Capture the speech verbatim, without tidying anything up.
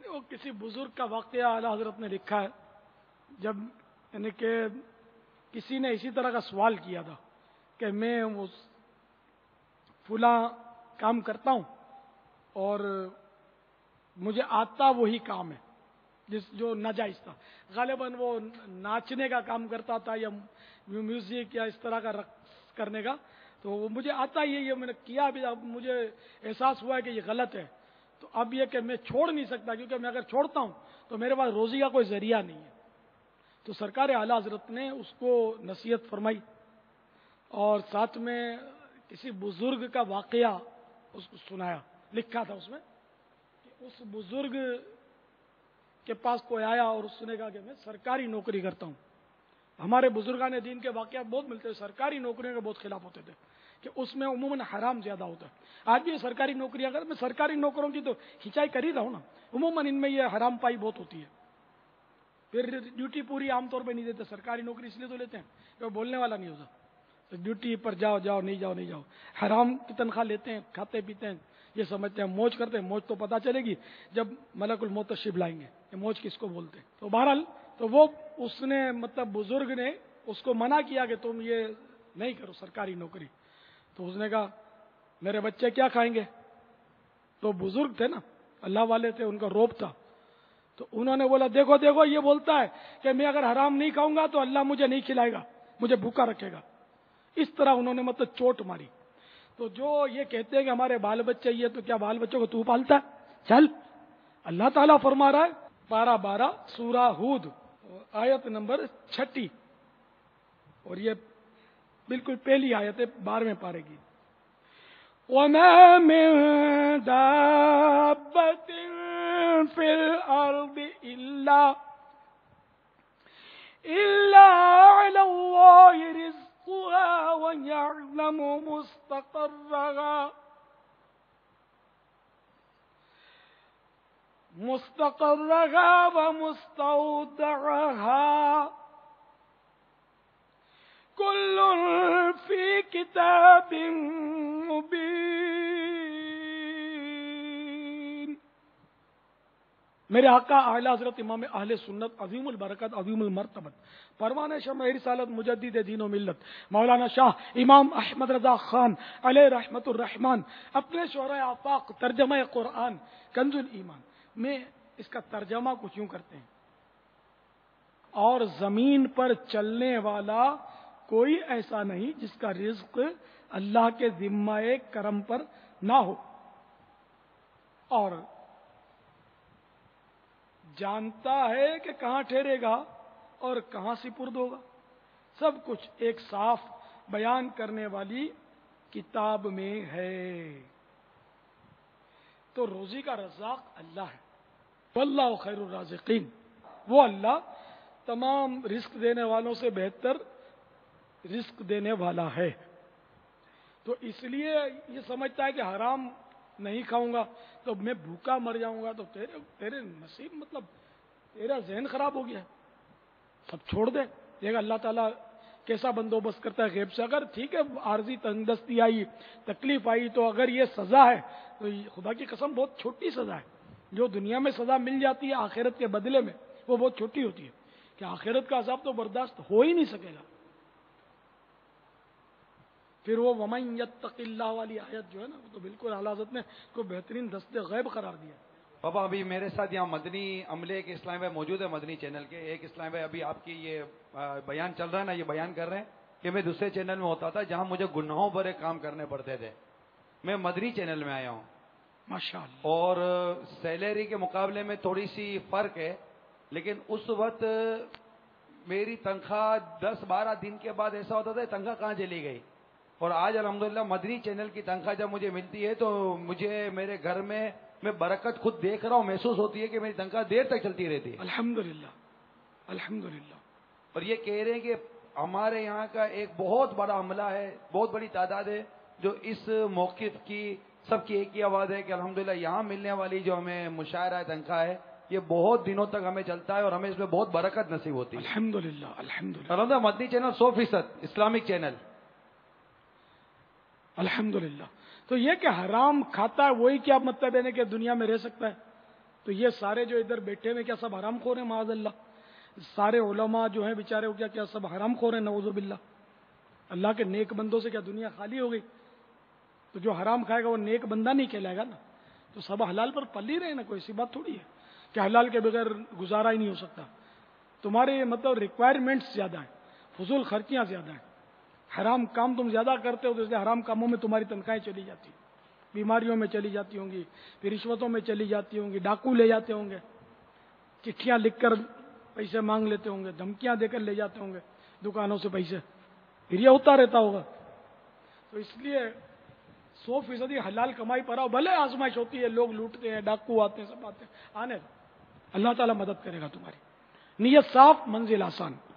وہ کسی بزرگ کا واقعہ اعلیٰ حضرت نے لکھا ہے، جب یعنی کہ کسی نے اسی طرح کا سوال کیا تھا کہ میں اس فلاں کام کرتا ہوں اور مجھے آتا وہی کام ہے جس جو ناجائز تھا، غالباً وہ ناچنے کا کام کرتا تھا یا میوزک یا اس طرح کا رقص کرنے کا، تو وہ مجھے آتا ہی ہے، یہ میں نے کیا بھی، اب مجھے احساس ہوا ہے کہ یہ غلط ہے، تو اب یہ کہ میں چھوڑ نہیں سکتا، کیونکہ میں اگر چھوڑتا ہوں تو میرے پاس روزی کا کوئی ذریعہ نہیں ہے۔ تو سرکار اعلیٰ حضرت نے اس کو نصیحت فرمائی اور ساتھ میں کسی بزرگ کا واقعہ اس کو سنایا، لکھا تھا اس میں کہ اس بزرگ کے پاس کوئی آیا اور اس نے کہا کہ میں سرکاری نوکری کرتا ہوں۔ ہمارے بزرگان دین کے واقعات بہت ملتے ہیں، سرکاری نوکریوں کے بہت خلاف ہوتے تھے کہ اس میں عموماً حرام زیادہ ہوتا ہے۔ آج بھی سرکاری نوکری، اگر میں سرکاری نوکروں کی تو کھینچائی کر ہی رہا ہوں نا، عموماً ان میں یہ حرام پائی بہت ہوتی ہے، پھر ڈیوٹی پوری عام طور پہ نہیں دیتے۔ سرکاری نوکری اس لیے تو لیتے ہیں کہ وہ بولنے والا نہیں ہوتا، تو ڈیوٹی پر جاؤ جاؤ نہیں جاؤ نہیں جاؤ، حرام کی تنخواہ لیتے ہیں، کھاتے پیتے ہیں، یہ سمجھتے ہیں موج کرتے ہیں۔ موج تو پتہ چلے گی جب ملک الموت تشریف لائیں گے کہ موج کس کو بولتے ہیں۔ تو بہرحال تو وہ اس نے مطلب بزرگ نے اس کو منع کیا کہ تم یہ نہیں کرو سرکاری نوکری، تو اس نے کہا میرے بچے کیا کھائیں گے؟ تو بزرگ تھے نا، اللہ والے تھے، ان کا روب تھا، تو انہوں نے بولا دیکھو دیکھو یہ بولتا ہے کہ میں اگر حرام نہیں کھاؤں گا تو اللہ مجھے نہیں کھلائے گا، مجھے بھوکا رکھے گا۔ اس طرح انہوں نے مطلب چوٹ ماری۔ تو جو یہ کہتے ہیں کہ ہمارے بال بچے یہ، تو کیا بال بچوں کو تو پالتا ہے؟ چل، اللہ تعالیٰ فرما رہا ہے، پارہ بارہ سورہ ہود آیت نمبر چھٹی، اور یہ بالکل پہلی آیت ہے بارہویں پارے کی۔ وَمَا مِن دَابَّةٍ فِي الْأَرْضِ إِلَّا إِلَّا عَلَى اللَّهِ رِزْقُهَا وَيَعْلَمُ مُسْتَقَرَّهَا مُسْتَقَرَّهَا وَمُسْتَوْدَعَهَا كُلٌّ فِي كِتَابٍ مُبِينٍ۔ میرے آقا اعلیٰ حضرت امام اہل سنت عظیم البرکت عظیم المرتبت پروان شمع رسالت مجدد دین و ملت مولانا شاہ امام احمد رضا خان علیہ رحمت الرحمان اپنے شعرۂ آفاق ترجمہ قرآن کنز الایمان میں اس کا ترجمہ کچھ یوں کرتے ہیں، اور زمین پر چلنے والا کوئی ایسا نہیں جس کا رزق اللہ کے ذمہ کرم پر نہ ہو، اور جانتا ہے کہ کہاں ٹھہرے گا اور کہاں سپرد ہوگا، سب کچھ ایک صاف بیان کرنے والی کتاب میں ہے۔ تو روزی کا رزاق اللہ ہے، واللہ خیر الرازقین، وہ اللہ تمام رزق دینے والوں سے بہتر رزق دینے والا ہے۔ تو اس لیے یہ سمجھتا ہے کہ حرام نہیں کھاؤں گا تو میں بھوکا مر جاؤں گا، تو تیرے تیرے نصیب مطلب تیرا ذہن خراب ہو گیا، سب چھوڑ دے۔ دیکھ اللہ تعالیٰ کیسا بندوبست کرتا ہے غیب سے۔ اگر ٹھیک ہے عارضی تنگدستی آئی، تکلیف آئی، تو اگر یہ سزا ہے تو خدا کی قسم بہت چھوٹی سزا ہے۔ جو دنیا میں سزا مل جاتی ہے آخرت کے بدلے میں وہ بہت چھوٹی ہوتی ہے، کہ آخرت کا عذاب تو برداشت ہو ہی نہیں سکے گا۔ پھر وہ وَمَن يَتَّقِ اللَّهَ والی آیت جو ہے نا، وہ تو بالکل اعلیٰ حضرت نے کو بہترین دست غیب قرار دیا۔ بابا ابھی میرے ساتھ یہاں مدنی عملے کے اسلام بھائی موجود ہے، مدنی چینل کے ایک اسلام بھائی ابھی آپ کی یہ بیان چل رہا ہے نا، یہ بیان کر رہے ہیں کہ میں دوسرے چینل میں ہوتا تھا جہاں مجھے گناہوں بھرے کام کرنے پڑتے تھے، میں مدنی چینل میں آیا ہوں ماشاءاللہ، اور سیلری کے مقابلے میں تھوڑی سی فرق ہے، لیکن اس وقت میری تنخواہ دس بارہ دن کے بعد ایسا ہوتا تھا تنخواہ کہاں چلی گئی، اور آج الحمدللہ مدنی چینل کی تنخواہ جب مجھے ملتی ہے تو مجھے میرے گھر میں میں برکت خود دیکھ رہا ہوں، محسوس ہوتی ہے کہ میری تنخواہ دیر تک چلتی رہتی ہے الحمدللہ الحمدللہ۔ اور یہ کہہ رہے ہیں کہ ہمارے یہاں کا ایک بہت بڑا عملہ ہے، بہت بڑی تعداد ہے جو اس موقف کی سب کی ایک ہی آواز ہے کہ الحمدللہ یہاں ملنے والی جو ہمیں مشاہرہ تنخواہ ہے یہ بہت دنوں تک ہمیں چلتا ہے اور ہمیں اس میں بہت برکت نصیب ہوتی ہے الحمدللہ الحمدللہ الحمدللہ۔ مدنی چینل سو فیصد اسلامک چینل الحمدللہ۔ تو یہ کہ حرام کھاتا ہے وہی کیا مطلب ہے کہ دنیا میں رہ سکتا ہے؟ تو یہ سارے جو ادھر بیٹھے ہوئے کیا سب حرام خور ہیں معاذ اللہ؟ سارے علماء جو ہیں بیچارے وہ کیا کیا سب حرام خور ہیں نعوذ باللہ؟ اللہ کے نیک بندوں سے کیا دنیا خالی ہو گئی؟ تو جو حرام کھائے گا وہ نیک بندہ نہیں کہلائے گا نا. تو سب حلال پر پل ہی رہے نا, کوئی ایسی بات تھوڑی ہے کہ حلال کے بغیر گزارا ہی نہیں ہو سکتا. تمہارے مطلب ریکوائرمنٹس زیادہ ہیں, فضول خرچیاں زیادہ ہیں, حرام کام تم زیادہ کرتے ہو تو اس لیے حرام کاموں میں تمہاری تنخواہیں چلی جاتی, بیماریوں میں چلی جاتی ہوں گی, پھر رشوتوں میں چلی جاتی ہوں گی, ڈاکو لے جاتے ہوں گے, چٹھیاں لکھ کر پیسے مانگ لیتے ہوں گے, دھمکیاں دے کر لے جاتے ہوں گے دکانوں سے پیسے, پھر یہ ہوتا رہتا ہوگا. تو اس لیے سو فیصدی حلال کمائی پر آؤ, بھلے آزمائش ہوتی ہے, لوگ لوٹتے ہیں, ڈاکو آتے ہیں, سب آتے ہیں, آنے دو, اللہ تعالیٰ مدد کرے گا تمہاری. نیت صاف, منزل آسان.